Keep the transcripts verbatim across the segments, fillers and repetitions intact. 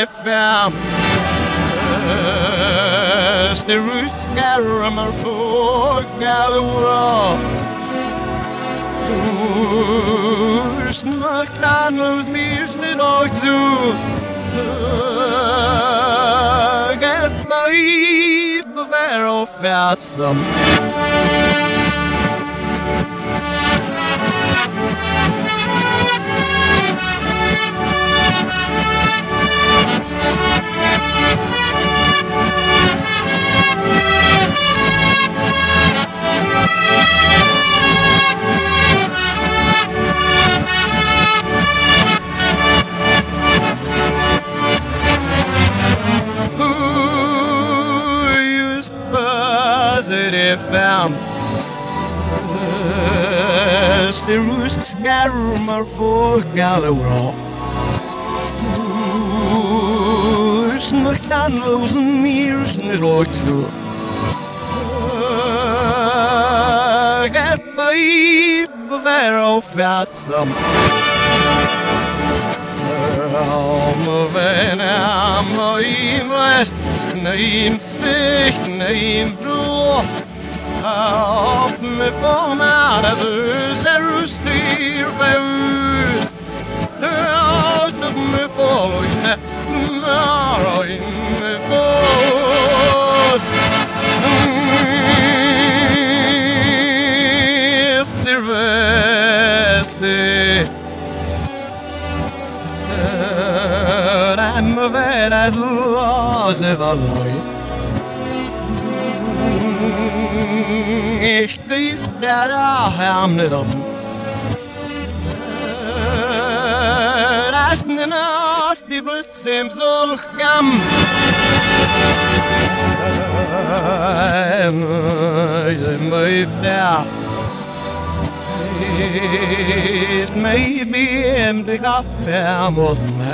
fam. De ruskar maar voor galwa. Snart kan los mis niet ook zo. Get mij ver of fastsam. Fam. De rust skarmar för galwa. Snart kan los mirs niet ook zo. Get mij bever of fastsam. Am ven am im rest, neim sich, neim blå. Af med fornade hus er rustig ut. Ut med bollen, snarere inn med bås. Etter veste. De må være et lasevalløy. Ich bin der Hamlet om. Das Nas die Brust im Solcham. Ich der ist maybe in the Kaffee mot mig.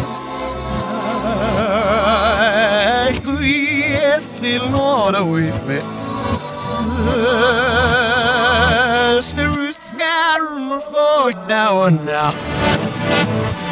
Ich weiß till några wiffe. Snurus skarmar folk now and now.